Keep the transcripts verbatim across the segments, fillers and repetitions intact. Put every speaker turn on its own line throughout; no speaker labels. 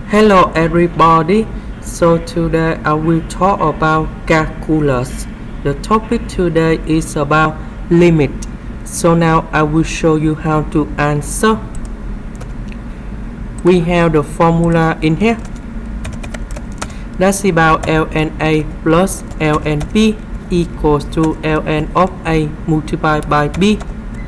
Hello everybody, so today I will talk about calculus. The topic today is about limit. So now I will show you how to answer. We have the formula in here. That's about ln A plus ln B equals to ln of A multiplied by B.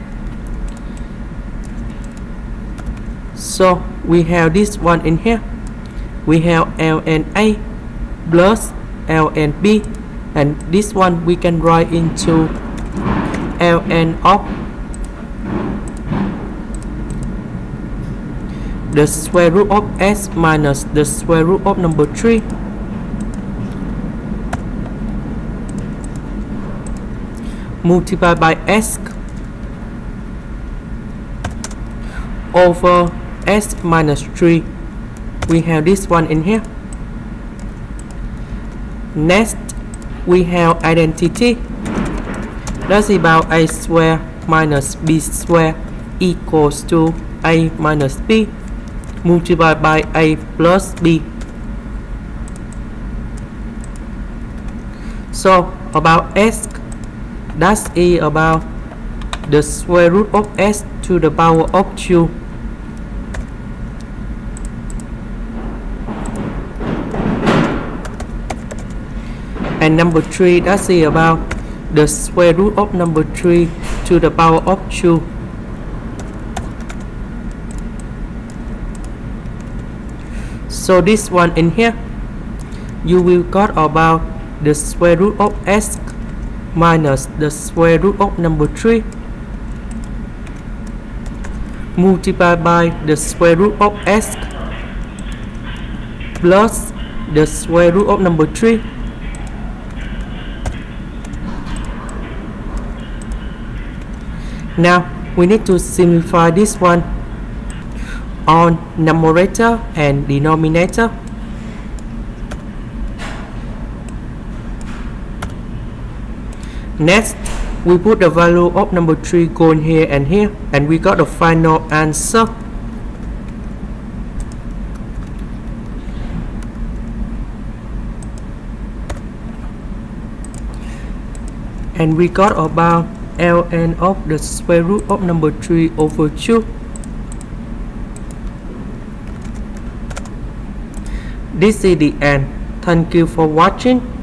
So we have this one in here. We have ln A plus ln B, and this one we can write into ln of the square root of s minus the square root of number three multiplied by s over s minus three. We have this one in here. Next we have identity. That's about a square minus b square equals to a minus b multiplied by a plus b. So about s, that's e about the square root of s to the power of two. And number three, that's e about the square root of number three to the power of two. So this one in here, you will got about the square root of s minus the square root of number three multiplied by the square root of s plus the square root of number three. Now we need to simplify this one on numerator and denominator. Next we put the value of number three going here and here, and we got the final answer. And we got about ln of the square root of number three over two. This is the end. Thank you for watching.